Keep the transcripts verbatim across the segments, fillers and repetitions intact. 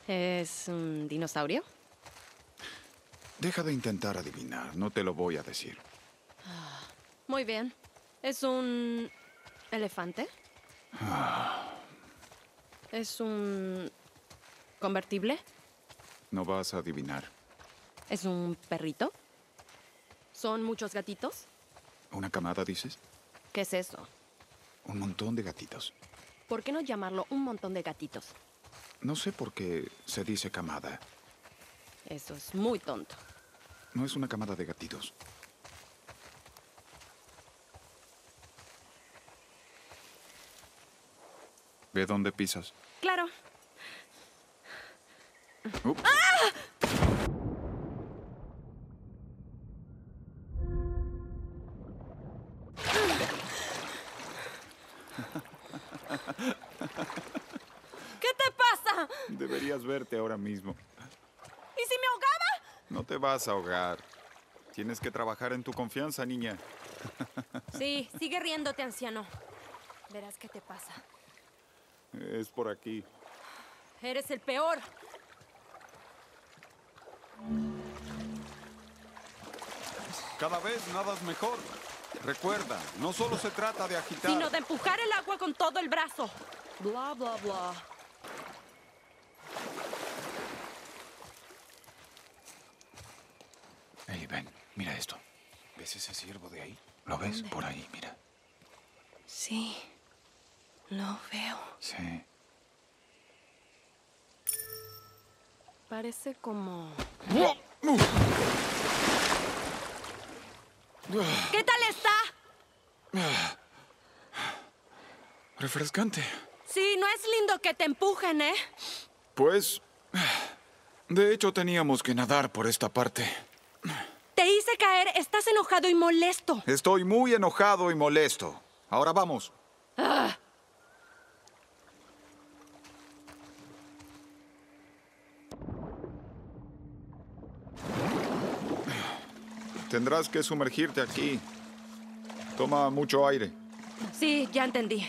¿Es un dinosaurio? Deja de intentar adivinar, no te lo voy a decir. Muy bien. ¿Es un elefante? ¿Es un convertible? No vas a adivinar. ¿Es un perrito? ¿Son muchos gatitos? ¿Una camada, dices? ¿Qué es eso? Un montón de gatitos. ¿Por qué no llamarlo un montón de gatitos? No sé por qué se dice camada. Eso es muy tonto. No es una camada de gatitos. ¿Ve dónde pisas? Claro. Ups. ¿Qué te pasa? Deberías verte ahora mismo. ¿Y si me ahogaba? No te vas a ahogar. Tienes que trabajar en tu confianza, niña. Sí, sigue riéndote, anciano. Verás qué te pasa. Es por aquí. Eres el peor. Cada vez nadas mejor. Recuerda, no solo se trata de agitar. Sino de empujar el agua con todo el brazo. Bla, bla, bla. Hey, ven, mira esto. ¿Ves ese ciervo de ahí? ¿Lo ves? ¿Dónde? Por ahí, mira. Sí, lo veo. Sí. Parece como... ¿Qué tal está? Refrescante. Sí, no es lindo que te empujen, ¿eh? Pues... De hecho, teníamos que nadar por esta parte. Te hice caer, estás enojado y molesto. Estoy muy enojado y molesto. Ahora vamos. Ah. Tendrás que sumergirte aquí. Toma mucho aire. Sí, ya entendí.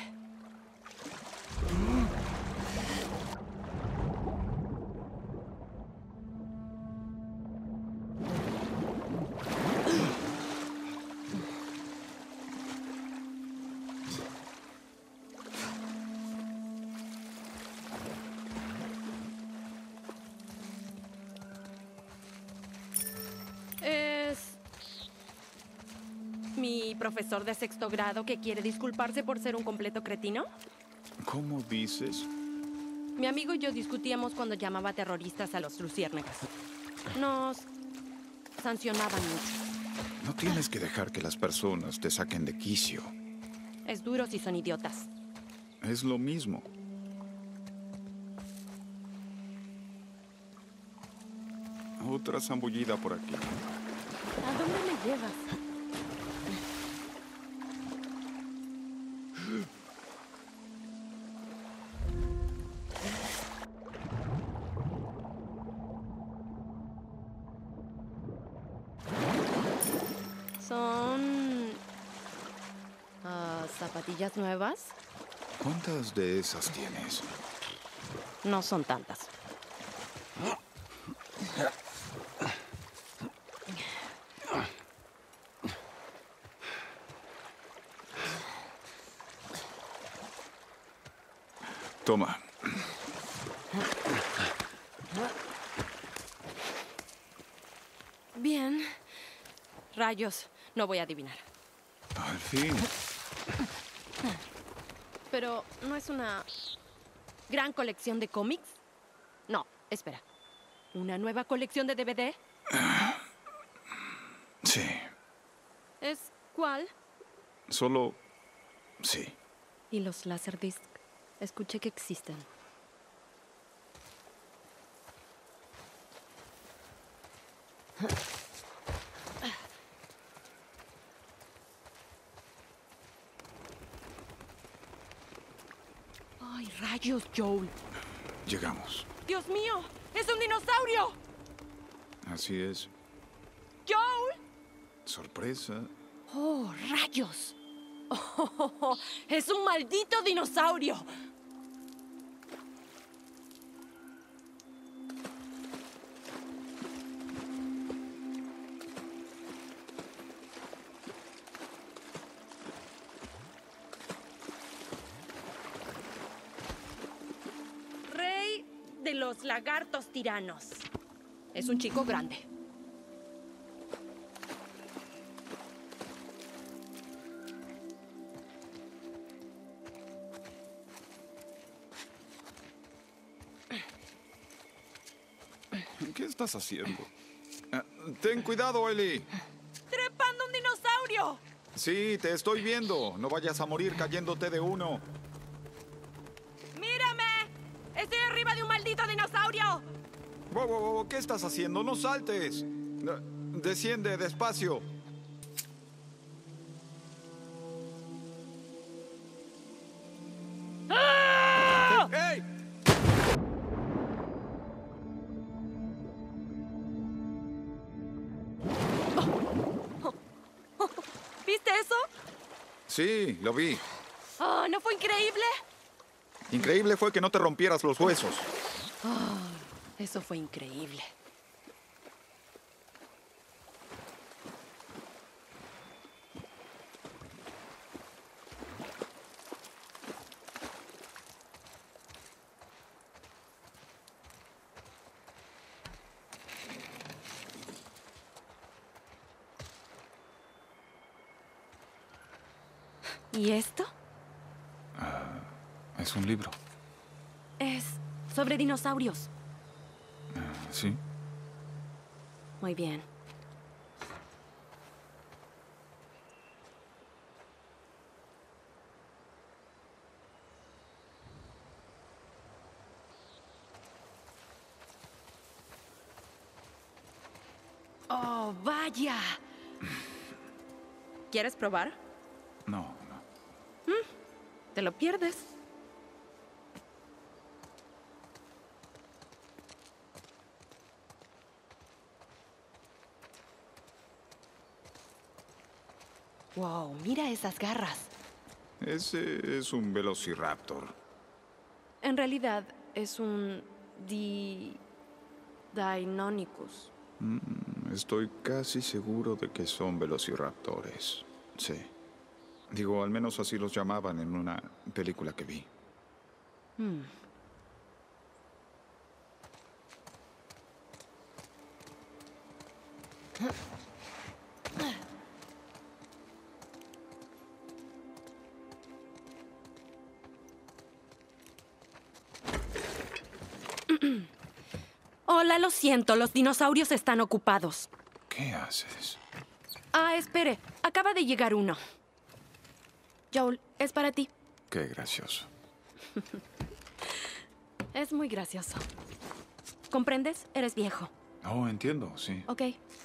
Es mi profesor de sexto grado que quiere disculparse por ser un completo cretino. ¿Cómo dices? Mi amigo y yo discutíamos cuando llamaba terroristas a los luciérnagas. Nos sancionaban mucho. No tienes que dejar que las personas te saquen de quicio. Es duro si son idiotas. Es lo mismo. Otra zambullida por aquí. ¿A dónde me llevas? Son... ah, ¿zapatillas nuevas? ¿Cuántas de esas tienes? No son tantas. Toma. Bien. Rayos, no voy a adivinar. Al fin. Pero, ¿no es una gran colección de cómics? No, espera. ¿Una nueva colección de D V D? Sí. ¿Es cuál? Solo... sí. ¿Y los Laserdisc? Escuché que existen. ¡Ay, rayos, Joel! Llegamos. ¡Dios mío! ¡Es un dinosaurio! Así es. ¡Joel! Sorpresa. ¡Oh, rayos! Oh, ¡es un maldito dinosaurio! de los lagartos tiranos. Es un chico grande. ¿Qué estás haciendo? Ah, ten cuidado, Ellie. ¡Trepando un dinosaurio! Sí, te estoy viendo. No vayas a morir cayéndote de uno. ¡Mírame! ¡Estoy arriba de un maldito dinosaurio! Wow, wow, wow, ¿qué estás haciendo? ¡No saltes! Ah, Desciende despacio. ¡Ah! ¡Ey! ¿Viste eso? Sí, lo vi. Oh, ¿no fue increíble? Increíble fue que no te rompieras los huesos. Eso fue increíble. ¿Y esto? Es un libro. Es sobre dinosaurios. Sí. Muy bien. ¡Oh, vaya! ¿Quieres probar? No, no. Te lo pierdes. Wow, mira esas garras. Ese es un velociraptor. En realidad es un di... Deinonychus. Mm, Estoy casi seguro de que son velociraptores. Sí. Digo, al menos así los llamaban en una película que vi. Hmm. Hola, lo siento, los dinosaurios están ocupados. ¿Qué haces? Ah, espere, acaba de llegar uno. Joel, es para ti. Qué gracioso. Es muy gracioso. ¿Comprendes? Eres viejo. Oh, entiendo, sí. Ok.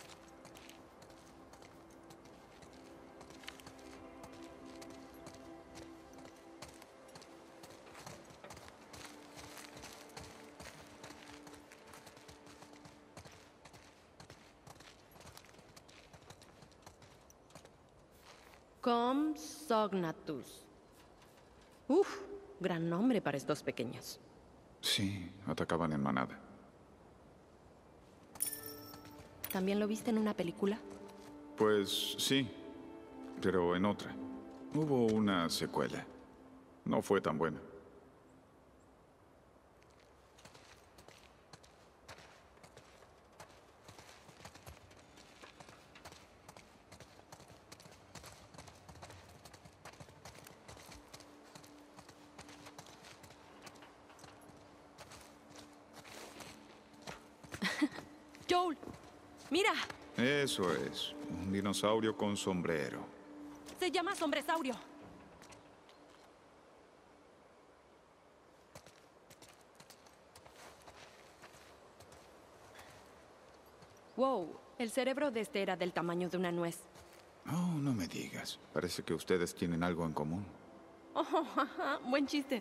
Compsognathus. Uf, gran nombre para estos pequeños. Sí, atacaban en manada. ¿También lo viste en una película? Pues sí, pero en otra. Hubo una secuela. No fue tan buena. Joel, mira, Eso es, un dinosaurio con sombrero. se llama sombresaurio. Wow, el cerebro de este era del tamaño de una nuez. Oh, no me digas. Parece que ustedes tienen algo en común. Oh, jaja, buen chiste.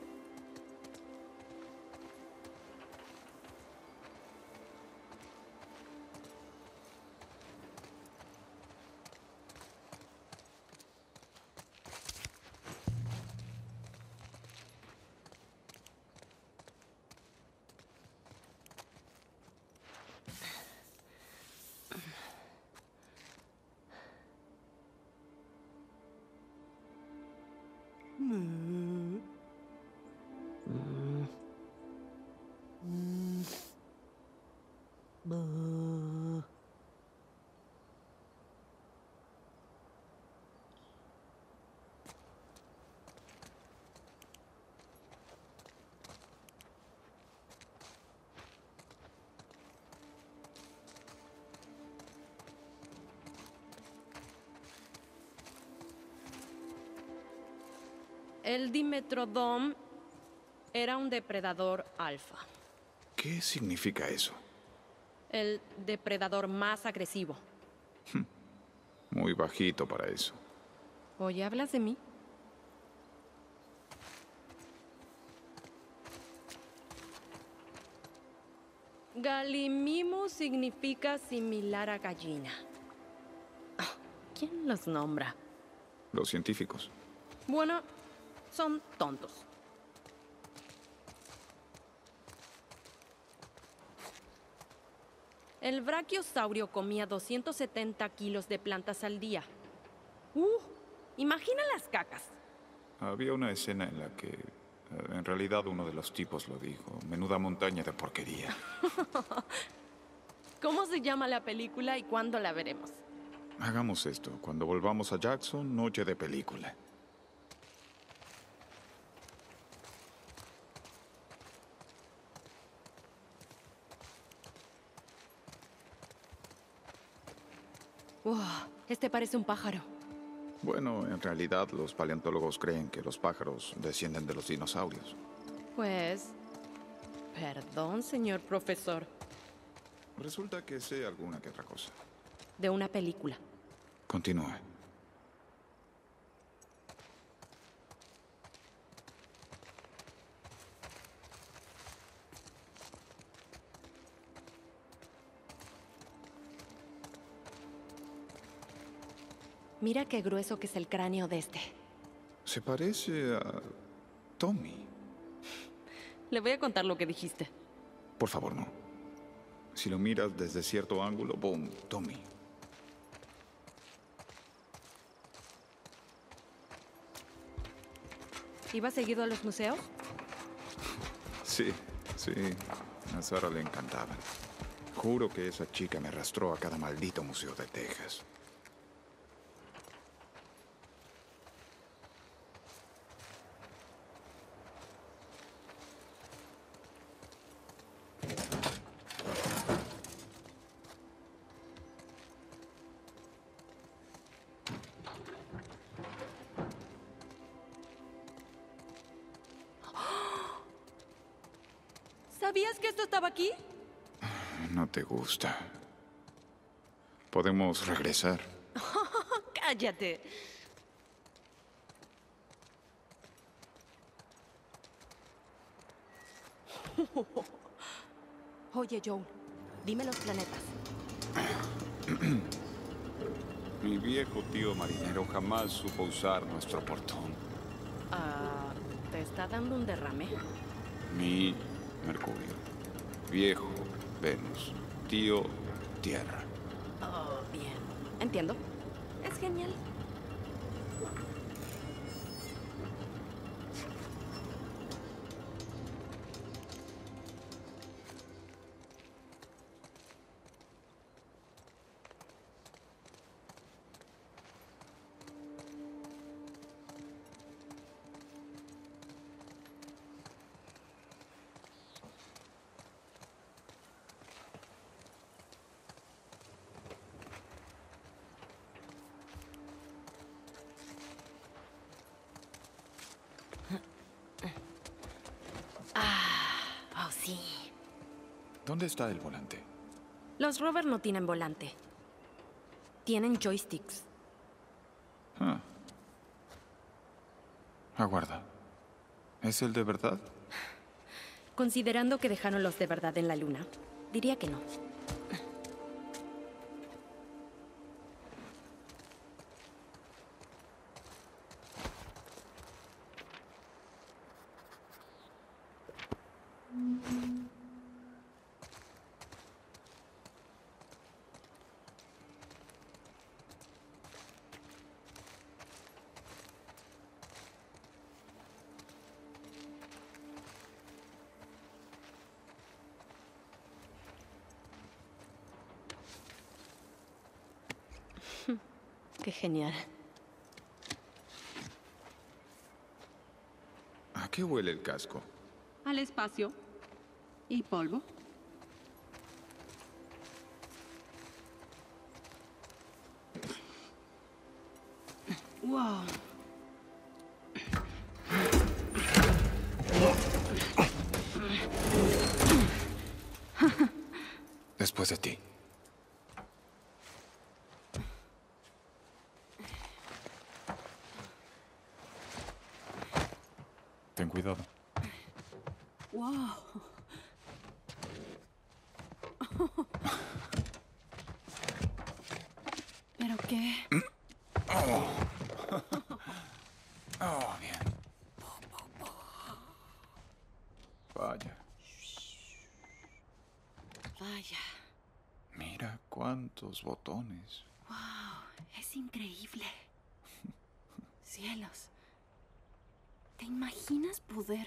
El Dimetrodon era un depredador alfa. ¿Qué significa eso? El depredador más agresivo. Muy bajito para eso. Oye, ¿hablas de mí? Gallimimus significa similar a gallina. Ah, ¿quién los nombra? Los científicos. Bueno, son tontos. El brachiosaurio comía doscientos setenta kilos de plantas al día. ¡Uh! Imagina las cacas. Había una escena en la que, eh, en realidad, uno de los tipos lo dijo. Menuda montaña de porquería. ¿Cómo se llama la película y cuándo la veremos? Hagamos esto. Cuando volvamos a Jackson, noche de película. Wow, este parece un pájaro. Bueno, en realidad los paleontólogos creen que los pájaros descienden de los dinosaurios. Pues... Perdón, señor profesor. Resulta que sé alguna que otra cosa. De una película. Continúe. Mira qué grueso que es el cráneo de este. Se parece a Tommy. Le voy a contar lo que dijiste. Por favor, no. Si lo miras desde cierto ángulo, ¡boom! Tommy. ¿Ibas seguido a los museos? Sí, sí. A Sara le encantaban. Juro que esa chica me arrastró a cada maldito museo de Texas. ¿Sabías que esto estaba aquí? No te gusta. Podemos regresar. ¡Cállate! Oye, Joel, dime los planetas. Mi viejo tío marinero jamás supo usar nuestro portón. Ah, ¿te está dando un derrame? Mi Mercurio. Viejo, Venus. Tío, Tierra. Oh, bien. Entiendo. Es genial. Ah, oh, sí. ¿Dónde está el volante? Los rovers no tienen volante. Tienen joysticks. Ah. Aguarda. ¿Es el de verdad? Considerando que dejaron los de verdad en la luna, diría que no. Qué genial. ¿A qué huele el casco? Al espacio y polvo. Wow. Después de ti. Ten cuidado. Wow. ¿Pero qué? Oh. Oh, bien. Vaya. Vaya. Mira cuántos botones. Wow, es increíble. Cielos. ¿Te imaginas poder?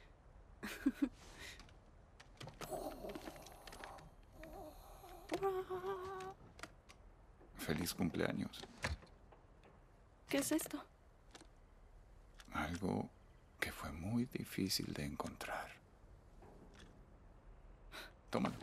Feliz cumpleaños. ¿Qué es esto? Algo que fue muy difícil de encontrar. Tómalo.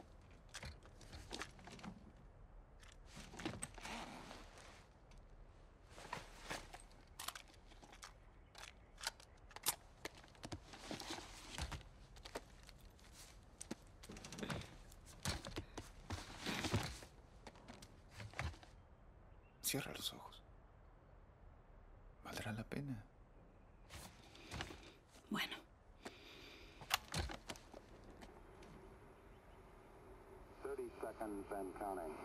Cierra los ojos. Valdrá la pena. Bueno. thirty seconds and counting.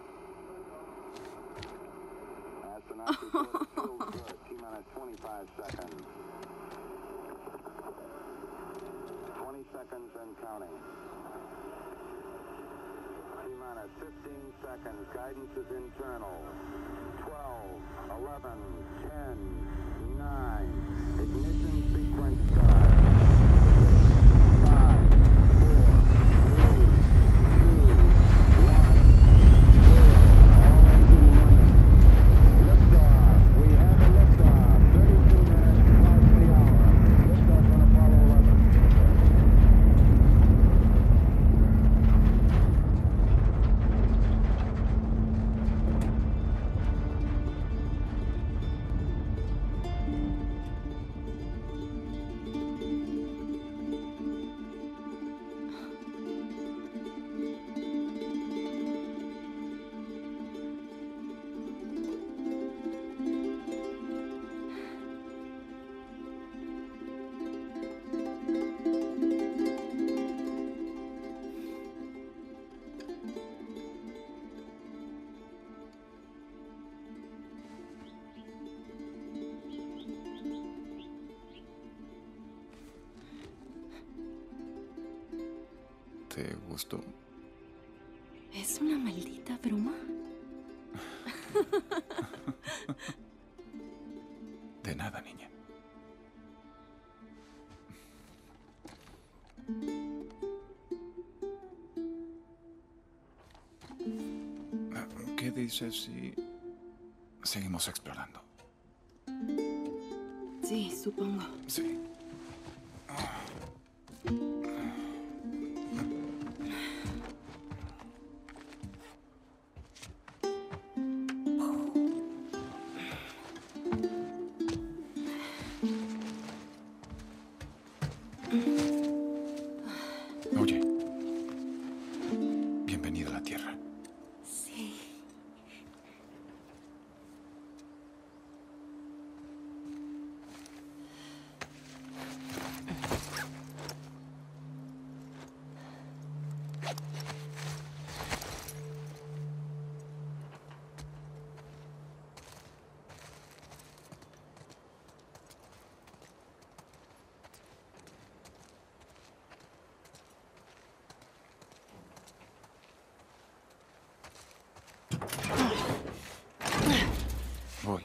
Astronauts report it feels good. T minus twenty-five seconds. twenty seconds and counting. T minus fifteen seconds. Guidance is internal. twelve, eleven, ten, nine. Ignition sequence start. five, four, three, two, one, zero. All engine running. Liftoff. We have a liftoff. thirty-two minutes past the hour. Liftoff on Apollo eleven. ¿Te gustó? ¿Es una maldita broma? De nada, niña. ¿Qué dices si seguimos explorando? Sí, supongo. Sí. Oye, bienvenido a la Tierra. Sí. Voy.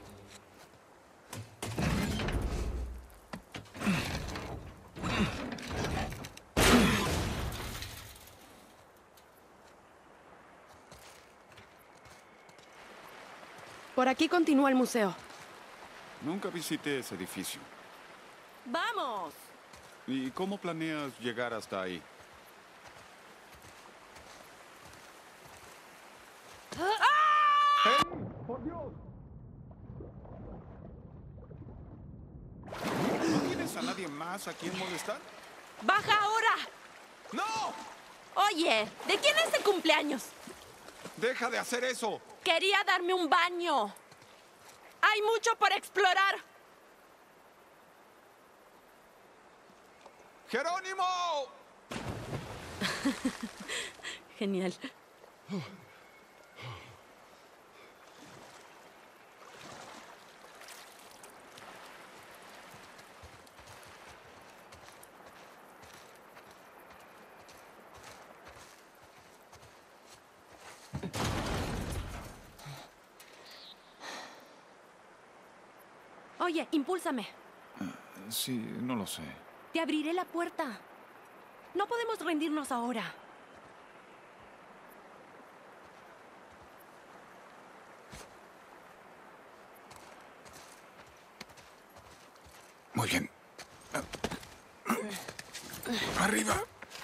Por aquí continúa el museo. Nunca visité ese edificio. ¡Vamos! ¿Y cómo planeas llegar hasta ahí? ¡Hey! ¡Por Dios! ¿No tienes a nadie más a quien molestar? ¡Baja ahora! ¡No! Oye, ¿de quién es el cumpleaños? ¡Deja de hacer eso! Quería darme un baño. Hay mucho por explorar. ¡Jerónimo! Genial. Oye, impúlsame. Sí, no lo sé. Te abriré la puerta. No podemos rendirnos ahora. Muy bien. Arriba.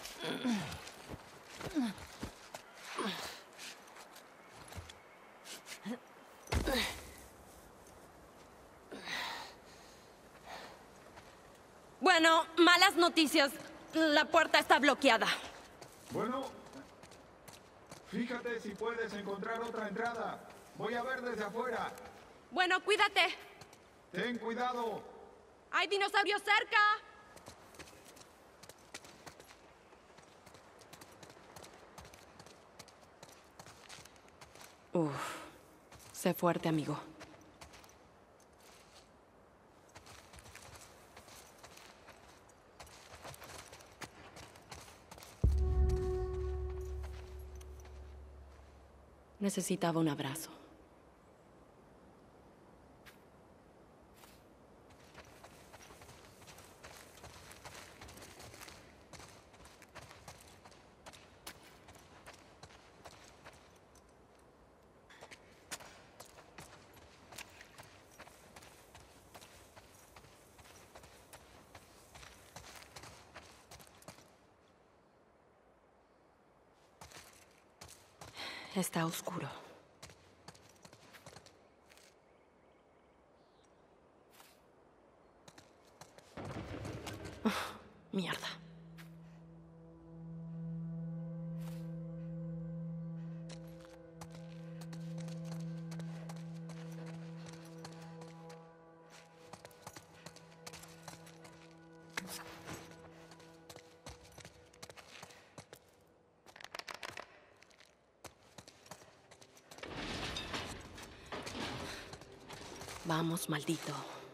Bueno, malas noticias. La puerta está bloqueada. Bueno, fíjate si puedes encontrar otra entrada. Voy a ver desde afuera. Bueno, cuídate. Ten cuidado. ¡Hay dinosaurios cerca! Uf. Sé fuerte, amigo. Necesitaba un abrazo. Está oscuro. Oh, mierda. Vamos, maldito.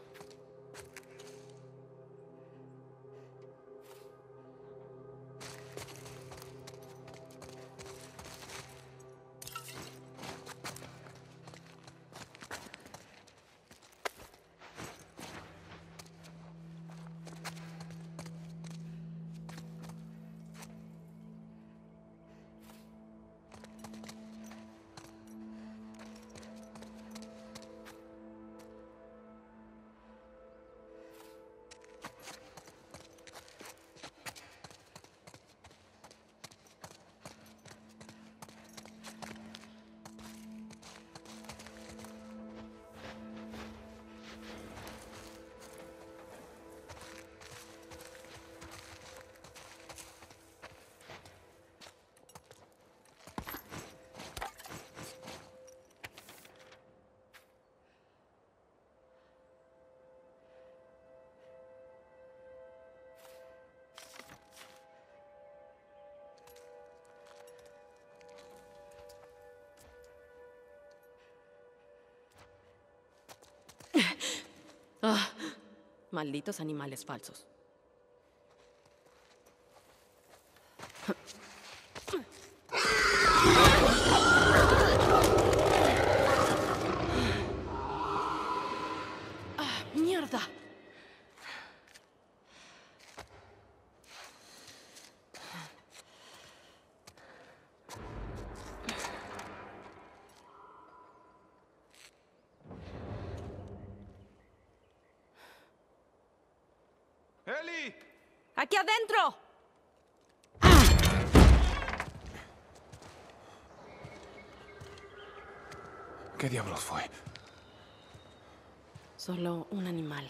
Ah, malditos animales falsos. Ah, mierda. ¡Eli! ¡Aquí adentro! ¿Qué diablos fue? Solo un animal.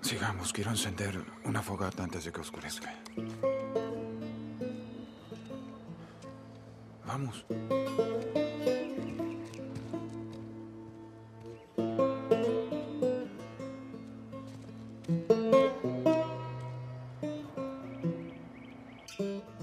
Sigamos, quiero encender una fogata antes de que oscurezca. Vamos. Thank you.